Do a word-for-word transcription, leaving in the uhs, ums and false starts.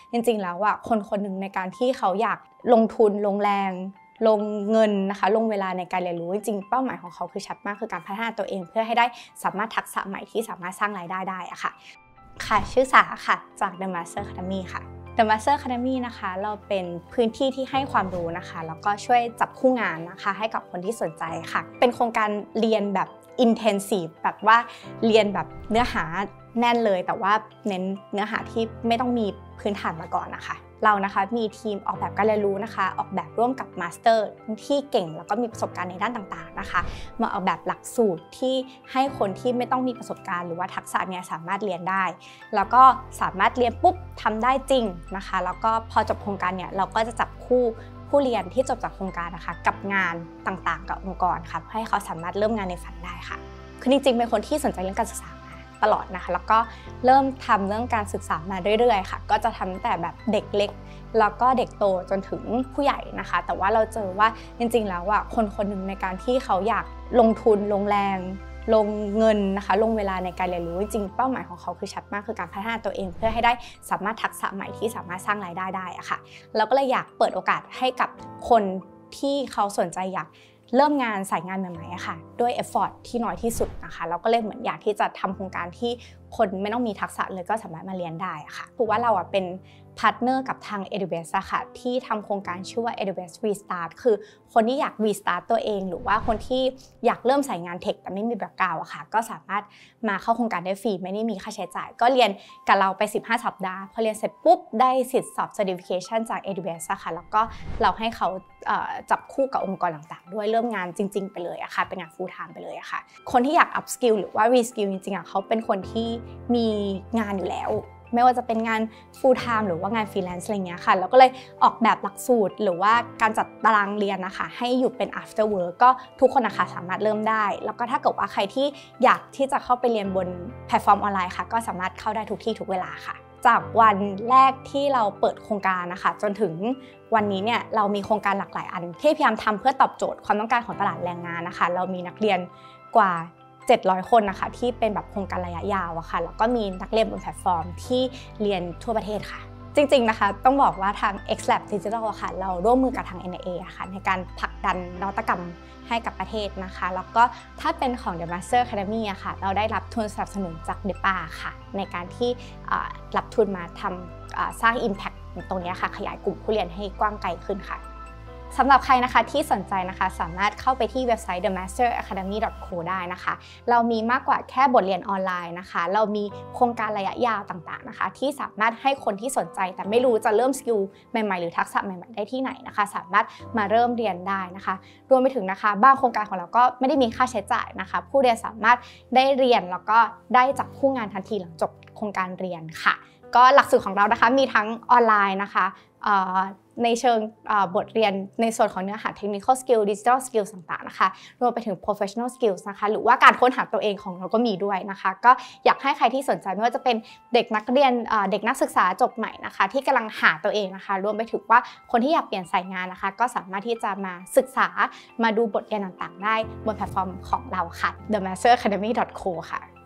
จริงๆแล้วอ่ะคนคนหนึ่งในการที่เขาอยากลงทุนลงแรงลงเงินนะคะลงเวลาในการเรียนรู้จริงๆเป้าหมายของเขาคือชัดมากคือการพัฒนาตัวเองเพื่อให้ได้สามารถทักษะใหม่ที่สามารถสร้างรายได้ได้อะค่ะค่ะชื่อสาค่ะจาก The Master Academy ค่ะ The Master Academy นะคะเราเป็นพื้นที่ที่ให้ความรู้นะคะแล้วก็ช่วยจับคู่งานนะคะให้กับคนที่สนใจค่ะเป็นโครงการเรียนแบบ intensive แบบว่าเรียนแบบเนื้อหาแน่นเลยแต่ว่าเน้นเนื้อหาที่ไม่ต้องมีพื้นฐานมาก่อนนะคะเรานะคะมีทีมออกแบบการเรียนรู้นะคะออกแบบร่วมกับมาสเตอร์ที่เก่งแล้วก็มีประสบการณ์ในด้านต่างๆนะคะมาออกแบบหลักสูตรที่ให้คนที่ไม่ต้องมีประสบการณ์หรือว่าทักษะเนี่ยสามารถเรียนได้แล้วก็สามารถเรียนปุ๊บทำได้จริงนะคะแล้วก็พอจบโครงการเนี่ยเราก็จะจับคู่ผู้เรียนที่จบจากโครงการนะคะกับงานต่างๆกับองค์กรค่ะให้เขาสามารถเริ่มงานในฝันได้ค่ะคือจริงๆเป็นคนที่สนใจเรื่องการศึกษาตลอดนะคะแล้วก็เริ่มทำเรื่องการศึกษามาเรื่อยๆค่ะก็จะทำตั้งแต่แบบเด็กเล็กแล้วก็เด็กโตจนถึงผู้ใหญ่นะคะแต่ว่าเราเจอว่าจริงๆแล้วอ่ะคนคนหนึ่งในการที่เขาอยากลงทุนลงแรงลงเงินนะคะลงเวลาในการเรียนรู้จริงๆเป้าหมายของเขาคือชัดมากคือการพัฒนาตัวเองเพื่อให้ได้สามารถทักษะใหม่ที่สามารถสร้างรายได้ได้อะค่ะเราก็เลยอยากเปิดโอกาสให้กับคนที่เขาสนใจอยากเริ่มงานสายงานใหม่ๆอะค่ะด้วยเอฟฟอร์ตที่น้อยที่สุดนะคะเราก็เลยเหมือนอยากที่จะทำโครงการที่คนไม่ต้องมีทักษะเลยก็สามารถมาเรียนได้อะค่ะคือว่าเราอะเป็นพาร์ทเนอร์กับทาง เอ ดับเบิลยู เอส อะค่ะที่ทำโครงการชื่อว่า เอ ดับเบิลยู เอส Restart คือคนที่อยาก Restart ตัวเองหรือว่าคนที่อยากเริ่มสายงานเทคแต่ไม่มีแบ็คกราวด์อะค่ะก็สามารถมาเข้าโครงการได้ฟรีไม่ได้มีค่าใช้จ่ายก็เรียนกับเราไปสิบห้าสัปดาห์พอเรียนเสร็จปุ๊บได้สิทธิ์สอบ Certification จาก เอ ดับเบิลยู เอส อะค่ะแล้วก็เราให้เขาจับคู่กับองค์กรต่างๆด้วยเริ่มงานจริงๆไปเลยอะค่ะเป็นงาน full time ไปเลยอะค่ะคนที่อยาก up skill หรือว่า re skill จริงๆอะเขาเป็นคนที่มีงานอยู่แล้วไม่ว่าจะเป็นงาน full time หรือว่างาน freelance อะไรเงี้ยค่ะแล้วก็เลยออกแบบหลักสูตรหรือว่าการจัดตารางเรียนนะคะให้อยู่เป็น after work ก็ทุกคนนะคะสามารถเริ่มได้แล้วก็ถ้าเกิดว่าใครที่อยากที่จะเข้าไปเรียนบนแพลตฟอร์มออนไลน์ค่ะก็สามารถเข้าได้ทุกที่ทุกเวลาค่ะจากวันแรกที่เราเปิดโครงการนะคะจนถึงวันนี้เนี่ยเรามีโครงการหลากหลายอันที่พยายามทำเพื่อตอบโจทย์ความต้องการของตลาดแรงงานนะคะเรามีนักเรียนกว่าเจ็ดร้อยคนนะคะที่เป็นแบบโครงการระยะยาวอะค่ะแล้วก็มีนักเรียนบนแพลตฟอร์มที่เรียนทั่วประเทศค่ะจริงๆนะคะต้องบอกว่าทาง เอ็กซ์ แลบ Digital อะค่ะเราร่วมมือกับทาง เอ็น ไอ เอ อะค่ะในการผลักดันนวัตกรรมให้กับประเทศนะคะแล้วก็ถ้าเป็นของ The Master Academy อะค่ะเราได้รับทุนสนับสนุนจาก เด พี เอ ค่ะในการที่รับทุนมาทำสร้าง Impact ตรงนี้ค่ะขยายกลุ่มผู้เรียนให้กว้างไกลขึ้นค่ะสำหรับใครนะคะที่สนใจนะคะสามารถเข้าไปที่เว็บไซต์ เดอะ มาสเตอร์ อะคาเดมี่ ดอท โค ได้นะคะเรามีมากกว่าแค่บทเรียนออนไลน์นะคะเรามีโครงการระยะยาวต่างๆนะคะที่สามารถให้คนที่สนใจแต่ไม่รู้จะเริ่มสกิลใหม่ๆหรือทักษะใหม่ๆได้ที่ไหนนะคะสามารถมาเริ่มเรียนได้นะคะรวมไปถึงนะคะบางโครงการของเราก็ไม่ได้มีค่าใช้จ่ายนะคะผู้เรียนสามารถได้เรียนแล้วก็ได้จับคู่งานทันทีหลังจบโครงการเรียนค่ะก็หลักสูตรของเรานะคะมีทั้งออนไลน์นะคะในเชิงบทเรียนในส่วนของเนื้อหา technical skill digital skill ต่างๆนะคะรวมไปถึง professional skills นะคะหรือว่าการค้นหาตัวเองของเราก็มีด้วยนะคะก็อยากให้ใครที่สนใจไม่ว่าจะเป็นเด็กนักเรียนเด็กนักศึกษาจบใหม่นะคะที่กำลังหาตัวเองนะคะรวมไปถึงว่าคนที่อยากเปลี่ยนสายงานนะคะก็สามารถที่จะมาศึกษามาดูบทเรียนต่างๆได้บนแพลตฟอร์มของเราค่ะ เดอะ มาสเตอร์ อะคาเดมี่ ดอท โค ค่ะ